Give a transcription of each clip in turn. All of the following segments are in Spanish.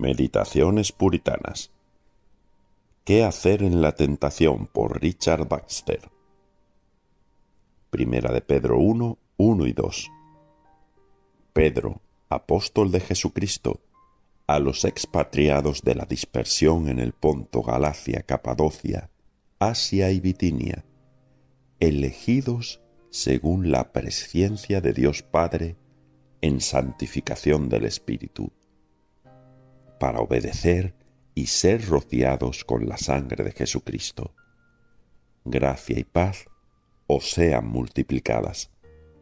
Meditaciones puritanas. ¿Qué hacer en la tentación? Por Richard Baxter. Primera de Pedro 1, 1 y 2. Pedro, apóstol de Jesucristo, a los expatriados de la dispersión en el Ponto, Galacia, Capadocia, Asia y Bitinia, elegidos según la presciencia de Dios Padre en santificación del Espíritu, para obedecer y ser rociados con la sangre de Jesucristo. Gracia y paz os sean multiplicadas.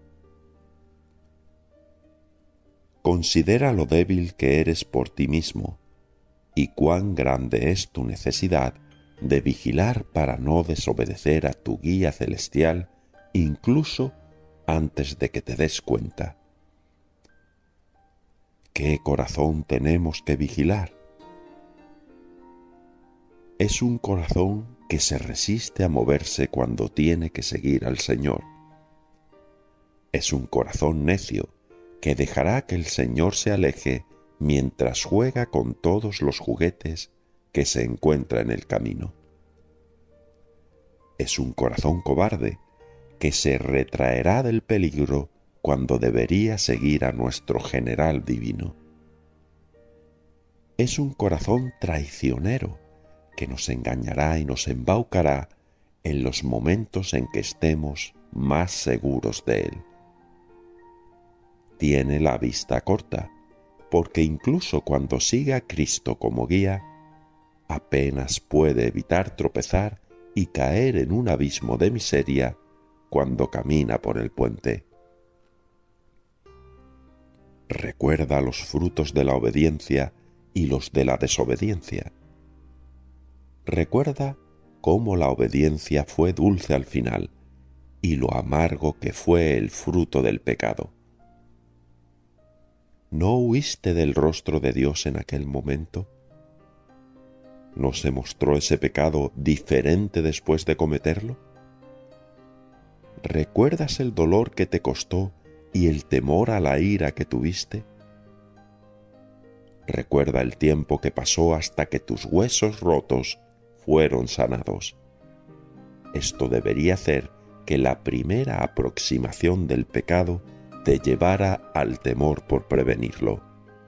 Considera lo débil que eres por ti mismo y cuán grande es tu necesidad de vigilar para no desobedecer a tu guía celestial incluso antes de que te des cuenta. ¿Qué corazón tenemos que vigilar? Es un corazón que se resiste a moverse cuando tiene que seguir al Señor. Es un corazón necio que dejará que el Señor se aleje mientras juega con todos los juguetes que se encuentra en el camino. Es un corazón cobarde que se retraerá del peligro cuando debería seguir a nuestro general divino. Es un corazón traicionero que nos engañará y nos embaucará en los momentos en que estemos más seguros de él. Tiene la vista corta, porque incluso cuando siga a Cristo como guía, apenas puede evitar tropezar y caer en un abismo de miseria cuando camina por el puente. Recuerda los frutos de la obediencia y los de la desobediencia. Recuerda cómo la obediencia fue dulce al final y lo amargo que fue el fruto del pecado. ¿No huiste del rostro de Dios en aquel momento? ¿No se mostró ese pecado diferente después de cometerlo? ¿Recuerdas el dolor que te costó y el temor a la ira que tuviste? Recuerda el tiempo que pasó hasta que tus huesos rotos fueron sanados. Esto debería hacer que la primera aproximación del pecado te llevara al temor por prevenirlo.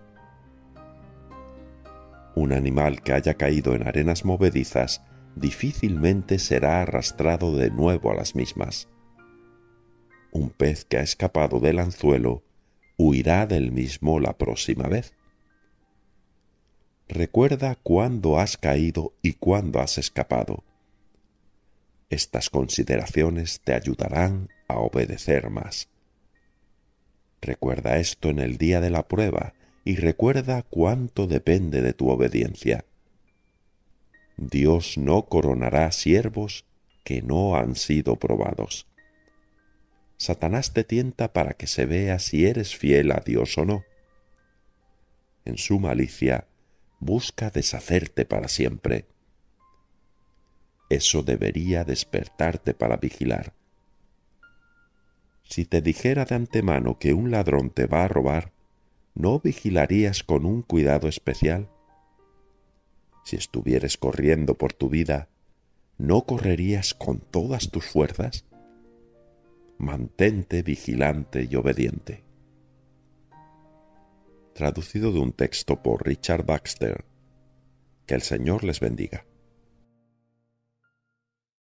Un animal que haya caído en arenas movedizas difícilmente será arrastrado de nuevo a las mismas. Un pez que ha escapado del anzuelo huirá del mismo la próxima vez. Recuerda cuándo has caído y cuándo has escapado. Estas consideraciones te ayudarán a obedecer más. Recuerda esto en el día de la prueba y recuerda cuánto depende de tu obediencia. Dios no coronará siervos que no han sido probados. Satanás te tienta para que se vea si eres fiel a Dios o no. En su malicia, busca deshacerte para siempre. Eso debería despertarte para vigilar. Si te dijera de antemano que un ladrón te va a robar, ¿no vigilarías con un cuidado especial? Si estuvieras corriendo por tu vida, ¿no correrías con todas tus fuerzas? Mantente vigilante y obediente. Traducido de un texto por Richard Baxter. Que el Señor les bendiga.